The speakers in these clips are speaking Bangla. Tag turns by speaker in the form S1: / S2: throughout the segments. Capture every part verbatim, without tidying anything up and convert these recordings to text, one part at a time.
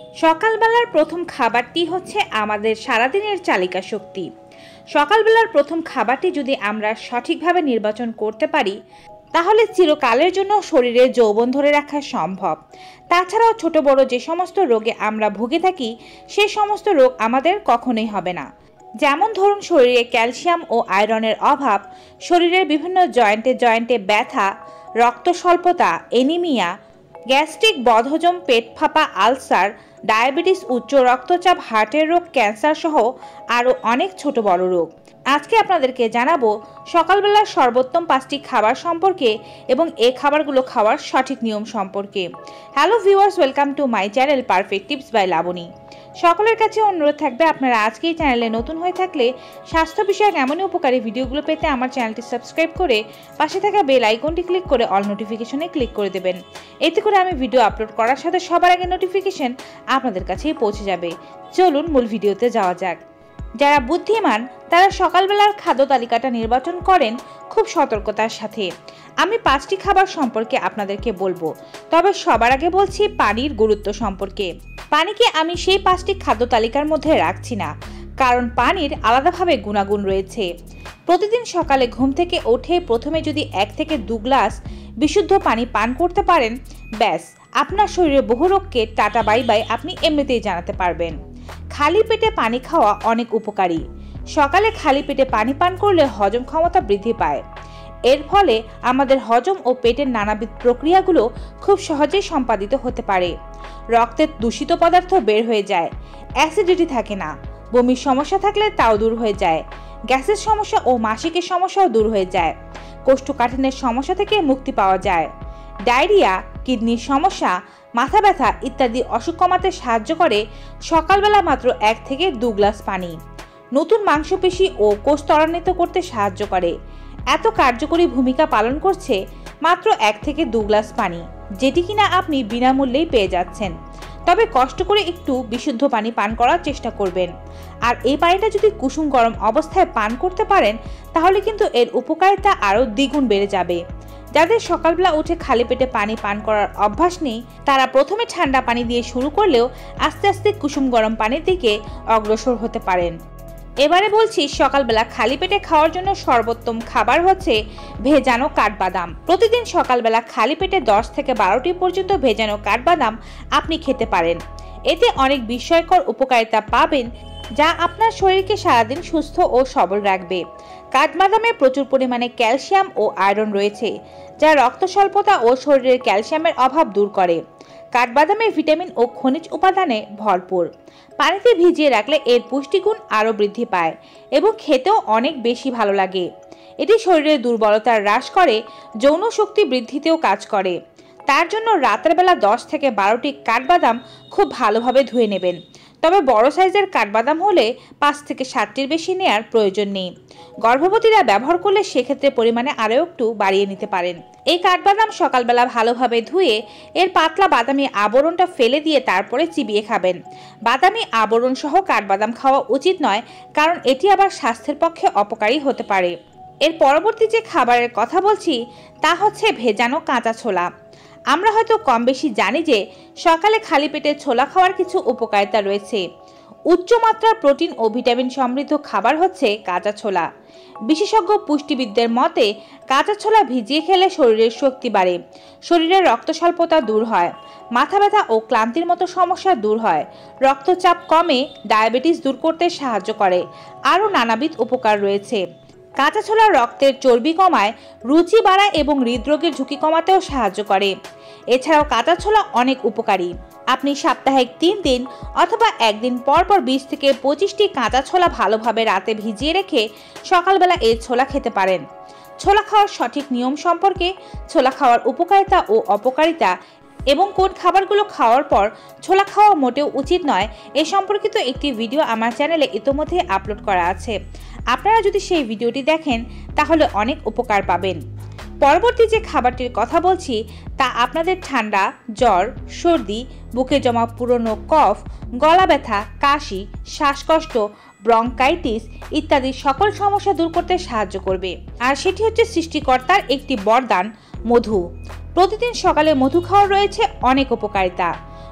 S1: সকালবেলার প্রথম খাবারটি হচ্ছে আমাদের সারাদিনের চালিকা শক্তি। সকালবেলার প্রথম খাবারটি যদি আমরা সঠিকভাবে নির্বাচন করতে পারি তাহলে চিরকালের জন্য শরীরে যৌবন ধরে রাখা সম্ভব। তাছাড়াও ছোট বড় যে সমস্ত রোগে আমরা ভুগে থাকি সে সমস্ত রোগ আমাদের কখনোই হবে না। যেমন ধরুন, শরীরে ক্যালসিয়াম ও আয়রনের অভাব, শরীরের বিভিন্ন জয়েন্টে জয়েন্টে ব্যথা, রক্ত স্বল্পতা, এনিমিয়া, গ্যাস্ট্রিক, বদহজম, পেট ফাঁপা, আলসার, ডায়াবেটিস, উচ্চ রক্তচাপ, হার্টের রোগ, ক্যান্সার সহ আরও অনেক ছোট বড় রোগ। আজকে আপনাদেরকে জানাবো সকালবেলার সর্বোত্তম পাঁচটি খাবার সম্পর্কে এবং এই খাবারগুলো খাওয়ার সঠিক নিয়ম সম্পর্কে। Hello viewers, welcome to my channel perfect tips by Laboni. সকলের কাছে অনুরোধ থাকবে, আপনারা আজকে এই চ্যানেলে নতুন হয়ে থাকলে স্বাস্থ্য বিষয়ক এমনই উপকারী ভিডিওগুলো পেতে আমার চ্যানেলটি সাবস্ক্রাইব করে পাশে থাকা বেল আইকনটি ক্লিক করে অল নোটিফিকেশনে ক্লিক করে দেবেন। এতে করে আমি ভিডিও আপলোড করার সাথে সবার আগে নোটিফিকেশন আপনাদের কাছেই পৌঁছে যাবে। চলুন মূল ভিডিওতে যাওয়া যাক। যারা বুদ্ধিমান তারা সকালবেলার খাদ্য তালিকাটা নির্বাচন করেন খুব সতর্কতার সাথে। আমি পাঁচটি খাবার সম্পর্কে আপনাদেরকে বলবো, তবে সবার আগে বলছি পানির গুরুত্ব সম্পর্কে। পানিকে আমি সেই পাঁচটি খাদ্য তালিকার মধ্যে রাখছি না, কারণ পানির আলাদাভাবে গুণাগুণ রয়েছে। প্রতিদিন সকালে ঘুম থেকে উঠে প্রথমে যদি এক থেকে দু গ্লাস বিশুদ্ধ পানি পান করতে পারেন, ব্যাস আপনার শরীরে বহু রোগকে টাটা বাই বাই আপনি এমনিতেই জানাতে পারবেন। খালি পেটে পানি খাওয়া অনেক উপকারী। সকালে খালি পেটে পানি পান করলে হজম ক্ষমতা বৃদ্ধি পায়। এর ফলে আমাদের হজম ও পেটের নানাবিধ প্রক্রিয়াগুলো খুব সহজেই সম্পাদিত হতে পারে। রক্তের দূষিত পদার্থ বের হয়ে যায়, অ্যাসিডিটি থাকে না, বমির সমস্যা থাকলে তাও দূর হয়ে যায়, গ্যাসের সমস্যা ও মাসিকের সমস্যাও দূর হয়ে যায়, কোষ্ঠকাঠিন্যের সমস্যা থেকে মুক্তি পাওয়া যায়, ডায়রিয়া, কিডনির সমস্যা, মাথা ব্যথা ইত্যাদি অসুখ কমাতে সাহায্য করে সকালবেলা মাত্র এক থেকে দু গ্লাস পানি। নতুন মাংসপেশি ও কোষ ত্বরান্বিত করতে সাহায্য করে। এত কার্যকরী ভূমিকা পালন করছে মাত্র এক থেকে দু গ্লাস পানি, যেটি কিনা আপনি বিনামূল্যেই পেয়ে যাচ্ছেন। তবে কষ্ট করে একটু বিশুদ্ধ পানি পান করার চেষ্টা করবেন। আর এই পানিটা যদি কুসুম গরম অবস্থায় পান করতে পারেন তাহলে কিন্তু এর উপকারিতা আরও দ্বিগুণ বেড়ে যাবে। যাদের সকালবেলা উঠে খালি পেটে পানি পান করার অভ্যাস নেই তারা প্রথমে ঠান্ডা পানি দিয়ে শুরু করলেও আস্তে আস্তে কুসুম গরম পানির দিকে অগ্রসর হতে পারেন। এবারে বলছি সকালবেলা খালি পেটে খাওয়ার জন্য সর্বোত্তম খাবার হচ্ছে ভেজানো কাঠবাদাম। প্রতিদিন সকালবেলা খালি পেটে দশ থেকে বারোটি পর্যন্ত ভেজানো কাঠবাদাম আপনি খেতে পারেন। এতে অনেক বিস্ময়কর উপকারিতা পাবেন যা আপনার শরীরকে সারাদিন সুস্থ ও সবল রাখবে। কাঠবাদামে প্রচুর পরিমাণে ক্যালসিয়াম ও আয়রন রয়েছে, যা রক্ত স্বল্পতা ও শরীরের ক্যালসিয়ামের অভাব দূর করে। কাঠবাদামে ভিটামিন ও খনিজ উপাদানে ভরপুর। পানিতে ভিজিয়ে রাখলে এর পুষ্টিগুণ আরও বৃদ্ধি পায় এবং খেতেও অনেক বেশি ভালো লাগে। এটি শরীরের দুর্বলতা হ্রাস করে, যৌন শক্তি বৃদ্ধিতেও কাজ করে। তার জন্য রাতের বেলা দশ থেকে বারোটি কাঠবাদাম খুব ভালোভাবে ধুয়ে নেবেন। তবে বড় সাইজের কাঠবাদাম হলে পাঁচ থেকে সাতটির বেশি নেওয়ার প্রয়োজন নেই। গর্ভবতীরা ব্যবহার করলে সেক্ষেত্রে পরিমাণে আরও একটু বাড়িয়ে নিতে পারেন। এই কাঠবাদাম সকালবেলা ভালোভাবে ধুয়ে এর পাতলা বাদামি আবরণটা ফেলে দিয়ে তারপরে চিবিয়ে খাবেন। বাদামি আবরণ সহ কাঠবাদাম খাওয়া উচিত নয়, কারণ এটি আবার স্বাস্থ্যের পক্ষে অপকারী হতে পারে। এর পরবর্তী যে খাবারের কথা বলছি তা হচ্ছে ভেজানো কাঁচা ছোলা। আমরা হয়তো কম বেশি জানি যে সকালে খালি পেটে ছোলা খাওয়ার কিছু উপকারিতা রয়েছে। উচ্চমাত্রার প্রোটিন ও ভিটামিন সমৃদ্ধ খাবার হচ্ছে কাঁচা ছোলা। বিশেষজ্ঞ পুষ্টিবিদদের মতে কাঁচা ছোলা ভিজিয়ে খেলে শরীরের শক্তি বাড়ে, শরীরের রক্ত স্বল্পতা দূর হয়, মাথা ব্যথা ও ক্লান্তির মতো সমস্যা দূর হয়, রক্তচাপ কমে, ডায়াবেটিস দূর করতে সাহায্য করে, আরও নানাবিধ উপকার রয়েছে। কাঁচা ছোলা রক্তের চর্বি কমায়, রুচি বাড়ায় এবং হৃদরোগের ঝুঁকি কমাতেও সাহায্য করে। এছাড়াও কাঁচা ছোলা অনেক উপকারী। আপনি সাপ্তাহিক তিন দিন অথবা একদিন পর পর বিশ থেকে পঁচিশটি কাঁচা ছোলা ভালোভাবে রাতে ভিজিয়ে রেখে সকালবেলা এই ছোলা খেতে পারেন। ছোলা খাওয়ার সঠিক নিয়ম সম্পর্কে, ছোলা খাওয়ার উপকারিতা ও অপকারিতা এবং কোন খাবারগুলো খাওয়ার পর ছোলা খাওয়া মোটেও উচিত নয় এ সম্পর্কিত একটি ভিডিও আমার চ্যানেলে ইতোমধ্যে আপলোড করা আছে। আপনারা যদি সেই ভিডিওটি দেখেন তাহলে অনেক উপকার পাবেন। পরবর্তী যে খাবারটির কথা বলছি তা আপনাদের ঠান্ডা, জ্বর, সর্দি, বুকে জমা পুরনো কফ, গলা ব্যথা, কাশি, শ্বাসকষ্ট, ব্রঙ্কাইটিস ইত্যাদি সকল সমস্যা দূর করতে সাহায্য করবে। আর সেটি হচ্ছে সৃষ্টিকর্তার একটি বরদান, মধু। প্রতিদিন সকালে মধু খাওয়ার রয়েছে অনেক উপকারিতা।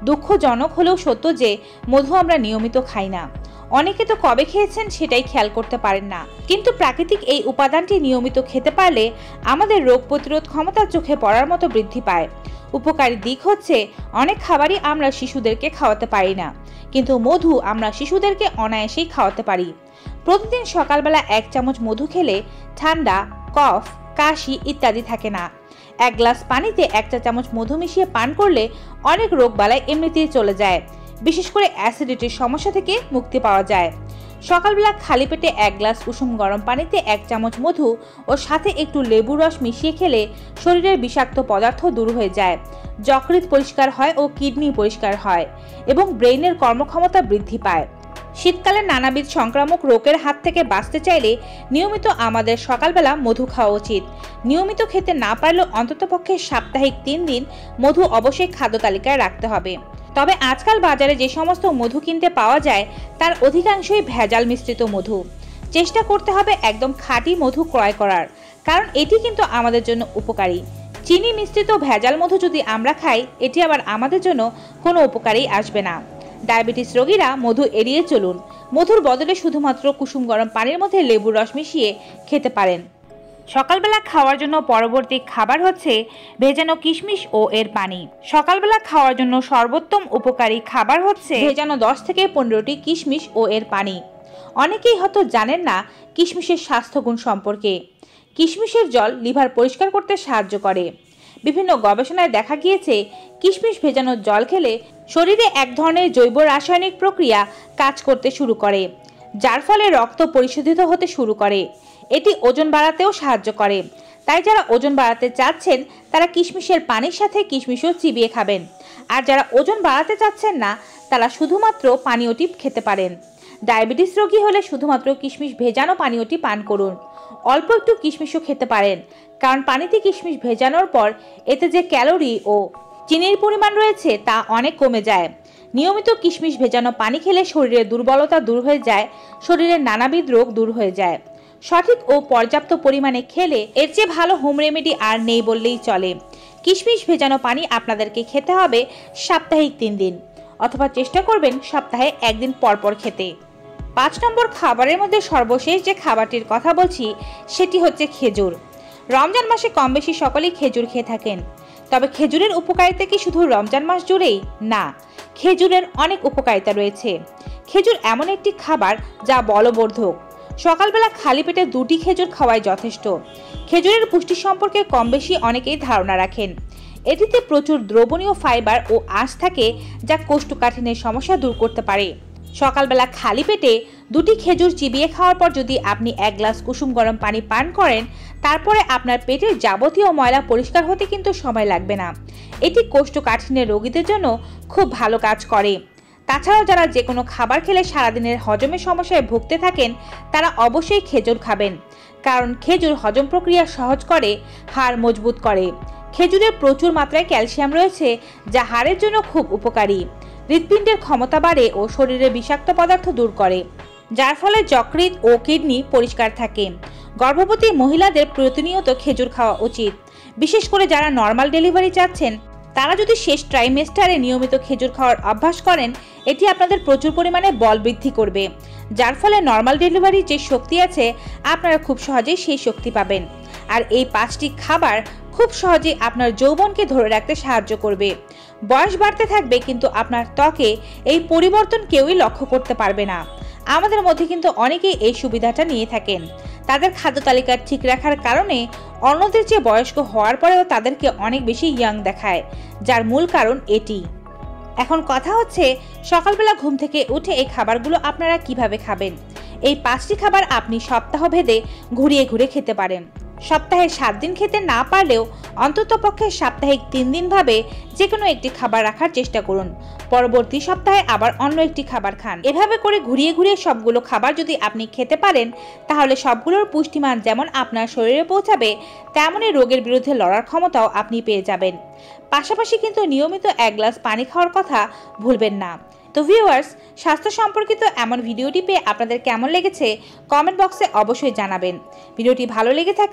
S1: দুঃখজনক হলেও সত্য যে মধু আমরা নিয়মিত খাই না। অনেকে তো কবে খেয়েছেন সেটাই খেয়াল করতে পারেন না। কিন্তু প্রাকৃতিক এই উপাদানটি নিয়মিত খেতে পারলে আমাদের রোগ প্রতিরোধ ক্ষমতা চোখে পড়ার মতো বৃদ্ধি পায়। উপকারী দিক হচ্ছে অনেক খাবারই আমরা শিশুদেরকে খাওয়াতে পারি না, কিন্তু মধু আমরা শিশুদেরকে অনায়াসেই খাওয়াতে পারি। প্রতিদিন সকালবেলা এক চামচ মধু খেলে ঠান্ডা, কফ, কাশি ইত্যাদি থাকে না। এক গ্লাস পানিতে এক চা চামচ মধু মিশিয়ে পান করলে অনেক রোগবালাই এমনিতেই চলে যায়। বিশেষ করে অ্যাসিডিটির সমস্যা থেকে মুক্তি পাওয়া যায়। সকালবেলা খালি পেটে এক গ্লাস উষুম গরম পানিতে এক চামচ মধু ও সাথে একটু লেবু রস মিশিয়ে খেলে শরীরের বিষাক্ত পদার্থ দূর হয়ে যায়, যকৃৎ পরিষ্কার হয় ও কিডনি পরিষ্কার হয় এবং ব্রেইনের কর্মক্ষমতা বৃদ্ধি পায়। শীতকালে নানাবিধ সংক্রামক রোগের হাত থেকে বাঁচতে চাইলে নিয়মিত আমাদের সকালবেলা মধু খাওয়া উচিত। নিয়মিত খেতে না পারলেও অন্ততপক্ষে সাপ্তাহিক তিন দিন মধু অবশ্যই খাদ্য তালিকায় রাখতে হবে। তবে আজকাল বাজারে যে সমস্ত মধু কিনতে পাওয়া যায় তার অধিকাংশই ভেজাল মিশ্রিত মধু। চেষ্টা করতে হবে একদম খাঁটি মধু ক্রয় করার, কারণ এটি কিন্তু আমাদের জন্য উপকারী। চিনি মিশ্রিত ভেজাল মধু যদি আমরা খাই, এটি আবার আমাদের জন্য কোনো উপকারই আসবে না। ডায়াবেটিস রোগীরা মধু এড়িয়ে চলুন। মধুর বদলে শুধুমাত্র কুসুম গরম পানির মধ্যে লেবুর রস মিশিয়ে খেতে পারেন। সকালবেলা খাওয়ার জন্য পরবর্তী খাবার হচ্ছে ভেজানো কিশমিশ ও এর পানি। সকালবেলা খাওয়ার জন্য সর্বোত্তম উপকারী খাবার হচ্ছে ভেজানো দশ থেকে পনেরোটি কিশমিশ ও এর পানি। অনেকেই হয়তো জানেন না কিশমিশের স্বাস্থ্যগুণ সম্পর্কে। কিশমিশের জল লিভার পরিষ্কার করতে সাহায্য করে। বিভিন্ন গবেষণায় দেখা গিয়েছে কিশমিশ ভেজানো জল খেলে শরীরে এক ধরনের জৈব রাসায়নিক প্রক্রিয়া কাজ করতে শুরু করে, যার ফলে রক্ত পরিশোধিত হতে শুরু করে। এটি ওজন বাড়াতেও সাহায্য করে। তাই যারা ওজন বাড়াতে চাচ্ছেন তারা কিশমিশের পানির সাথে কিশমিশও চিবিয়ে খাবেন, আর যারা ওজন বাড়াতে চাচ্ছেন না তারা শুধুমাত্র পানীয়টি খেতে পারেন। ডায়াবেটিস রোগী হলে শুধুমাত্র কিশমিশ ভেজানো পানীয়টি পান করুন। অল্প একটু কিশমিশও খেতে পারেন, কারণ পানিতে কিশমিশ ভেজানোর পর এতে যে ক্যালোরি ও চিনির পরিমাণ রয়েছে তা অনেক কমে যায়। নিয়মিত কিশমিশ ভেজানো পানি খেলে শরীরের দুর্বলতা দূর হয়ে যায়, শরীরের নানাবিধ রোগ দূর হয়ে যায়। সঠিক ও পর্যাপ্ত পরিমাণে খেলে এর চেয়ে ভালো হোম রেমেডি আর নেই বললেই চলে। কিশমিশ ভেজানো পানি আপনাদেরকে খেতে হবে সাপ্তাহিক তিন দিন, অথবা চেষ্টা করবেন সপ্তাহে একদিন পরপর খেতে। পাঁচ নম্বর খাবারের মধ্যে সর্বশেষ যে খাবারটির কথা বলছি সেটি হচ্ছে খেজুর। রমজান মাসে কম বেশি সকলেই খেজুর খেয়ে থাকেন। তবে খেজুরের উপকারিতা কি শুধু রমজান মাস জুড়েই? না, খেজুরের অনেক উপকারিতা রয়েছে। খেজুর এমন একটি খাবার যা বলবর্ধক। সকালবেলা খালি পেটে দুটি খেজুর খাওয়াই যথেষ্ট। খেজুরের পুষ্টি সম্পর্কে কম বেশি অনেকেই ধারণা রাখেন। এটিতে প্রচুর দ্রবণীয় ফাইবার ও আঁশ থাকে, যা কোষ্ঠকাঠিন্যের সমস্যা দূর করতে পারে। সকালবেলা খালি পেটে দুটি খেজুর চিবিয়ে খাওয়ার পর যদি আপনি এক গ্লাস কুসুম গরম পানি পান করেন, তারপরে আপনার পেটের যাবতীয় ময়লা পরিষ্কার হতে কিন্তু সময় লাগবে না। এটি কোষ্ঠকাঠিন্যের রোগীদের জন্য খুব ভালো কাজ করে। তাছাড়াও যারা যে কোনো খাবার খেলে সারাদিনের হজমের সমস্যায় ভুগতে থাকেন তারা অবশ্যই খেজুর খাবেন, কারণ খেজুর হজম প্রক্রিয়া সহজ করে, হাড় মজবুত করে। খেজুরে প্রচুর মাত্রায় ক্যালসিয়াম রয়েছে, যা হাড়ের জন্য খুব উপকারী। হৃৎপিণ্ডের ক্ষমতা বাড়ে ও শরীরে বিষাক্ত পদার্থ দূর করে, যার ফলে যকৃৎ ও কিডনি পরিষ্কার থাকে। গর্ভবতী মহিলাদের প্রতিনিয়ত খেজুর খাওয়া উচিত। বিশেষ করে যারা নর্মাল ডেলিভারি চাচ্ছেন তারা যদি শেষ ট্রাইমেস্টারে নিয়মিত খেজুর খাওয়ার অভ্যাস করেন, এটি আপনাদের প্রচুর পরিমাণে বল বৃদ্ধি করবে, যার ফলে নর্মাল ডেলিভারির যে শক্তি আছে আপনারা খুব সহজেই সেই শক্তি পাবেন। আর এই পাঁচটি খাবার খুব সহজেই আপনার যৌবনকে ধরে রাখতে সাহায্য করবে। বয়স বাড়তে থাকবে কিন্তু আপনার ত্বকে এই পরিবর্তন কেউই লক্ষ্য করতে পারবে না। আমাদের মধ্যে কিন্তু অনেকেই এই সুবিধাটা নিয়ে থাকেন। তাদের খাদ্য তালিকা ঠিক রাখার কারণে অন্যদের চেয়ে বয়স্ক হওয়ার পরেও তাদেরকে অনেক বেশি ইয়াং দেখায়, যার মূল কারণ এটি। এখন কথা হচ্ছে সকালবেলা ঘুম থেকে উঠে এই খাবারগুলো আপনারা কিভাবে খাবেন। এই পাঁচটি খাবার আপনি সপ্তাহ ভেদে ঘুরিয়ে ঘুরে খেতে পারেন। সপ্তাহে সাত দিন খেতে না পারলেও অন্ততপক্ষে সাপ্তাহিক তিন দিন ভাবে যে কোনো একটি খাবার রাখার চেষ্টা করুন। পরবর্তী সপ্তাহে আবার অন্য একটি খাবার খান। এভাবে করে ঘুরিয়ে ঘুরিয়ে সবগুলো খাবার যদি আপনি খেতে পারেন, তাহলে সবগুলোর পুষ্টিমান যেমন আপনার শরীরে পৌঁছাবে, তেমনই রোগের বিরুদ্ধে লড়ার ক্ষমতাও আপনি পেয়ে যাবেন। পাশাপাশি কিন্তু নিয়মিত এক গ্লাস পানি খাওয়ার কথা ভুলবেন না। তো ভিউয়ার্স, স্বাস্থ্য সম্পর্কিত এমন ভিডিওটি পেয়ে আপনাদের কেমন লেগেছে কমেন্ট বক্সে অবশ্যই জানাবেন। ভিডিওটি ভালো লেগে থাকলে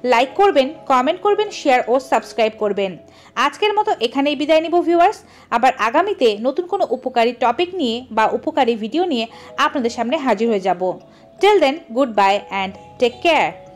S1: লাইক করবেন, কমেন্ট করবেন, শেয়ার ও সাবস্ক্রাইব করবেন। আজকের মতো এখানেই বিদায় নিব ভিউয়ার্স। আবার আগামীতে নতুন কোনো উপকারী টপিক নিয়ে বা উপকারী ভিডিও নিয়ে আপনাদের সামনে হাজির হয়ে যাব। Till then, good bye and take care.